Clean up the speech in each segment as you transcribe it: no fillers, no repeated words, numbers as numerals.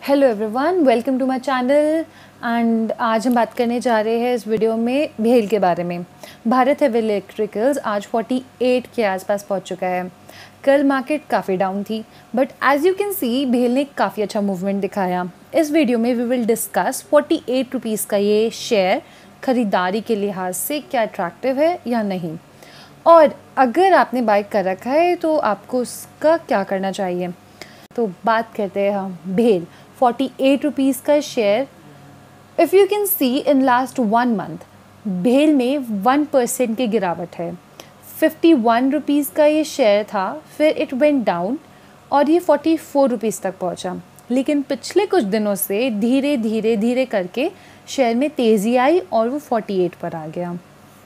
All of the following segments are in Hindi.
Hello everyone, welcome to my channel. And आज हम बात करने जा रहे हैं इस वीडियो में भेल के बारे में। भारत हेवी इलेक्ट्रिकल्स आज 48 के आसपास पहुंच चुका है। कल मार्केट काफ़ी डाउन थी, but as you can see भेल ने काफ़ी अच्छा मूवमेंट दिखाया। इस वीडियो में वी विल डिस्कस 48 रुपीज़ का ये शेयर ख़रीदारी के लिहाज से क्या अट्रैक्टिव है या नहीं, और अगर आपने बाय कर रखा है तो आपको उसका क्या करना चाहिए। तो बात करते हैं हम भेल 48 रुपीज़ का शेयर। If you can see in last 1 month भेल में 1% की गिरावट है। 51 रुपीज़ का ये शेयर था, फिर इट वेंट डाउन और ये 44 रुपीज़ तक पहुंचा। लेकिन पिछले कुछ दिनों से धीरे करके शेयर में तेज़ी आई और वो 48 पर आ गया।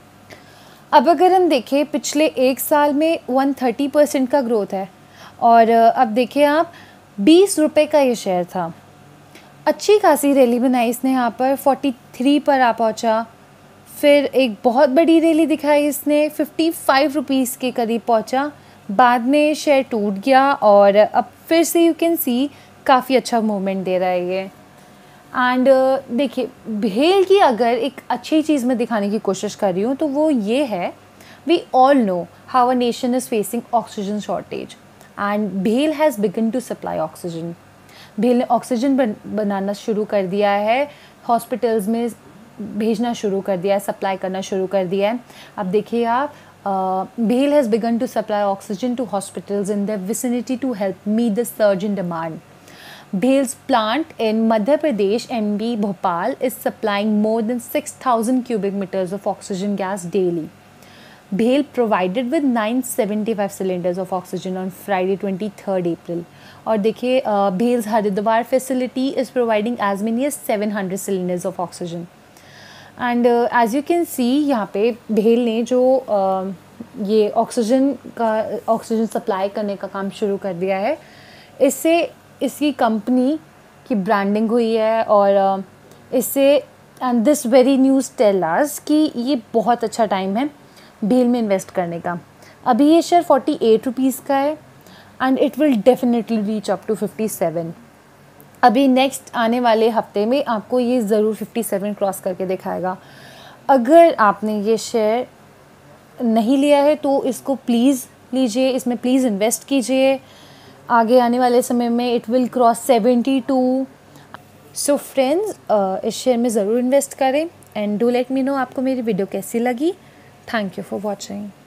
अब अगर हम देखें पिछले 1 साल में 130% का ग्रोथ है, और अब देखिए आप 20 रुपये का ये शेयर था। अच्छी खासी रैली बनाई इसने, यहाँ पर 43 पर आ पहुँचा। फिर एक बहुत बड़ी रैली दिखाई इसने, 55 रुपीज़ के करीब पहुँचा। बाद में शेयर टूट गया और अब फिर से यू कैन सी काफ़ी अच्छा मूवमेंट दे रहा है ये। एंड देखिए, भेल की अगर एक अच्छी चीज़ मैं दिखाने की कोशिश कर रही हूँ तो वो ये है, we all know how a nation is facing oxygen shortage and भेल has begun to supply oxygen. भेल ने ऑक्सीजन बनाना शुरू कर दिया है, हॉस्पिटल्स में भेजना शुरू कर दिया है, सप्लाई करना शुरू कर दिया है। अब देखिए आप, भेल has begun to supply oxygen to hospitals in the vicinity to help meet the surge in demand. Bhil's plant in Madhya Pradesh, MB Bhopal, is supplying more than 6,000 cubic meters of oxygen gas daily. Bhil provided with 975 cylinders of oxygen on Friday 23rd April. और देखिए, Bhil's Haridwar facility is providing as many as 700 cylinders of oxygen. And as you can see, यहाँ पे Bhil ने जो ये ऑक्सीजन सप्लाई करने का काम शुरू कर दिया है, इससे इसकी कंपनी की ब्रांडिंग हुई है। और इससे and this very news tell us कि ये बहुत अच्छा टाइम है भेल में इन्वेस्ट करने का। अभी ये शेयर 48 रुपीज़ का है and it will definitely reach up to 57। अभी नेक्स्ट आने वाले हफ्ते में आपको ये ज़रूर 57 क्रॉस करके दिखाएगा। अगर आपने ये शेयर नहीं लिया है तो इसको प्लीज़ लीजिए, इसमें प्लीज़ इन्वेस्ट कीजिए। आगे आने वाले समय में it will cross 72। So friends, इस शेयर में ज़रूर इन्वेस्ट करें and do let me know आपको मेरी वीडियो कैसी लगी। Thank you for watching.